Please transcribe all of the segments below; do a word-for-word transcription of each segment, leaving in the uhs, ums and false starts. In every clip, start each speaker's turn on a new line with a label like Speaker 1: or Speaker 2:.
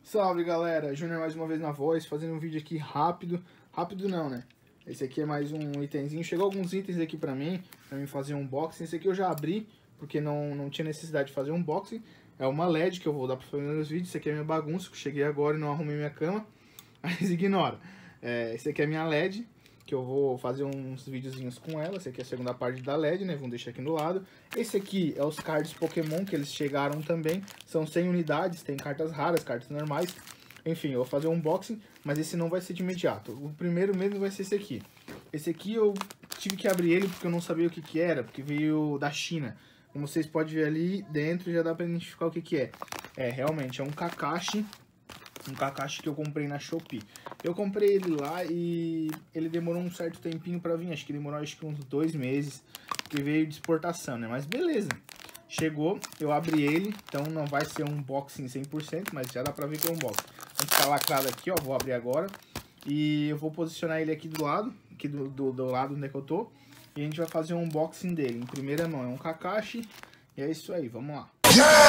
Speaker 1: Salve galera, Júnior mais uma vez na voz, fazendo um vídeo aqui rápido. Rápido não, né? Esse aqui é mais um itemzinho. Chegou alguns itens aqui pra mim, pra mim fazer um unboxing. Esse aqui eu já abri, porque não, não tinha necessidade de fazer um unboxing. É uma L E D que eu vou dar pra fazer nos vídeos. Esse aqui é minha bagunça, que eu cheguei agora e não arrumei minha cama. Mas ignora. É, esse aqui é minha L E D, que eu vou fazer uns videozinhos com ela. Esse aqui é a segunda parte da L E D, né? Vamos deixar aqui no lado. Esse aqui é os cards Pokémon, que eles chegaram também. São cem unidades, tem cartas raras, cartas normais. Enfim, eu vou fazer um unboxing, mas esse não vai ser de imediato. O primeiro mesmo vai ser esse aqui. Esse aqui eu tive que abrir ele porque eu não sabia o que que era, porque veio da China. Como vocês podem ver ali dentro, já dá pra identificar o que que é. É, realmente, é um Kakashi. Um Kakashi que eu comprei na Shopee. Eu comprei ele lá e ele demorou um certo tempinho pra vir. Acho que demorou acho que uns dois meses. Que veio de exportação, né? Mas beleza. Chegou, eu abri ele. Então não vai ser um unboxing cem por cento, mas já dá pra ver que é um unboxing. Vamos ficar lacrado aqui, ó. Vou abrir agora. E eu vou posicionar ele aqui do lado. Aqui do, do, do lado onde é que eu tô. E a gente vai fazer um unboxing dele. Em primeira mão é um Kakashi. E é isso aí, vamos lá.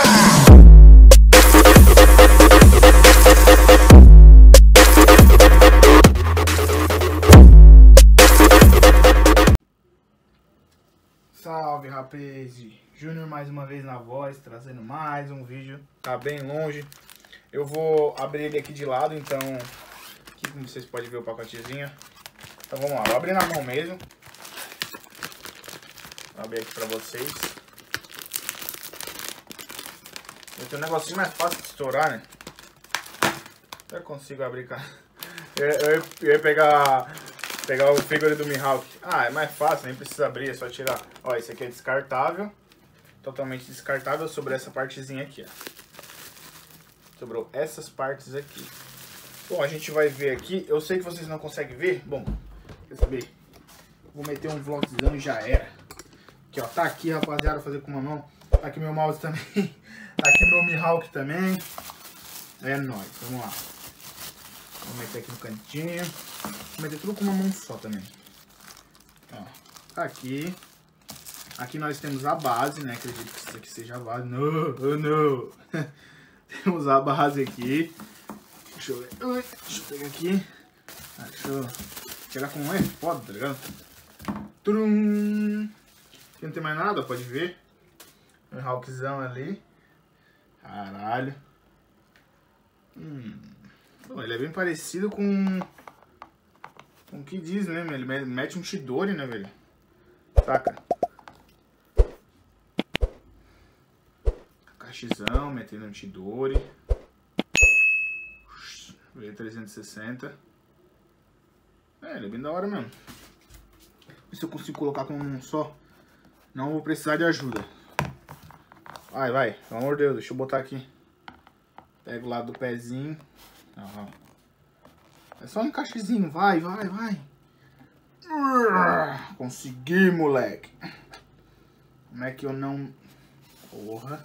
Speaker 1: Salve rapaz, Júnior mais uma vez na voz, trazendo mais um vídeo, tá bem longe. Eu vou abrir ele aqui de lado, então, aqui como vocês podem ver o pacotezinho. Então vamos lá, vou abrir na mão mesmo. Vou abrir aqui pra vocês. Esse é um negocinho mais fácil de estourar, né? Eu consigo abrir, cara. Eu, eu, eu ia pegar... Pegar o figure do Mihawk. Ah, é mais fácil, nem precisa abrir, é só tirar. Ó, esse aqui é descartável. Totalmente descartável sobre essa partezinha aqui, ó. Sobrou essas partes aqui. Bom, a gente vai ver aqui. Eu sei que vocês não conseguem ver. Bom, quer saber? Vou meter um vlogzão e já era. Aqui, ó. Tá aqui, rapaziada, vou fazer com uma mão. Tá aqui meu mouse também. Tá aqui meu Mihawk também. É nóis, vamos lá. Vou meter aqui no cantinho. Vou meter tudo com uma mão só também. Ó, tá aqui. Aqui nós temos a base, né? Acredito que isso aqui seja a base. Não, oh, não. Temos a base aqui. Deixa eu ver. Deixa eu pegar aqui. Ah, deixa eu tirar com um é foda, tá ligado? Turum. Aqui não tem mais nada, pode ver. Um Hawkzão ali. Caralho. Hum. Bom, ele é bem parecido com... Com o que diz, né? Ele mete um Chidori, né, velho? Saca? Kakashizão, metendo um Chidori. Veio trezentos e sessenta. É, ele é bem da hora mesmo. Vê se eu consigo colocar com um só. Não vou precisar de ajuda. Vai, vai. Pelo amor de Deus, deixa eu botar aqui. Pega o lado do pezinho. Aham. É só um encaixezinho, vai, vai, vai. Consegui, moleque. Como é que eu não... Porra.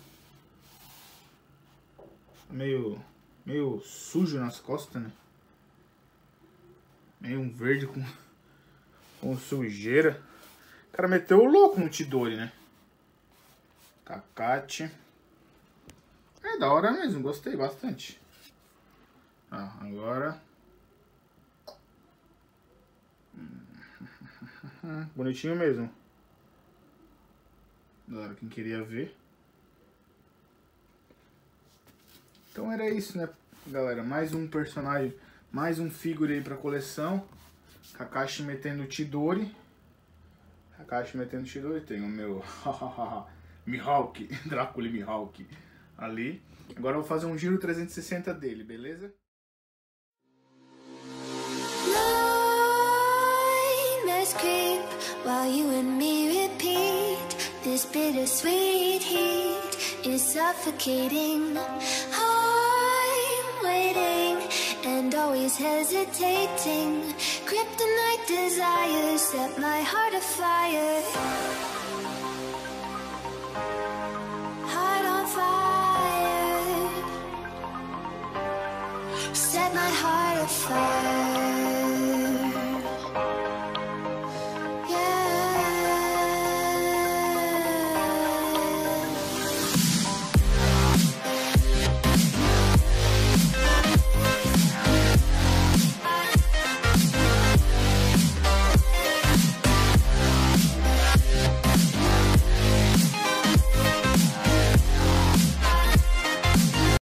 Speaker 1: Meio... Meio sujo nas costas, né? Meio um verde com... Com sujeira. O cara meteu o louco no Chidori, né? Kakati. É da hora mesmo, gostei bastante. Ah, agora... Bonitinho mesmo. Galera, quem queria ver. Então era isso, né, galera? Mais um personagem, mais um figure aí pra coleção. Kakashi metendo Chidori. Kakashi metendo Chidori. Tem o meu Mihawk, Drácula Mihawk ali. Agora eu vou fazer um giro trezentos e sessenta dele, beleza?
Speaker 2: Creep while you and me repeat. This bittersweet heat is suffocating. I'm waiting and always hesitating. Kryptonite desires set my heart afire. Heart on fire. Set my heart afire.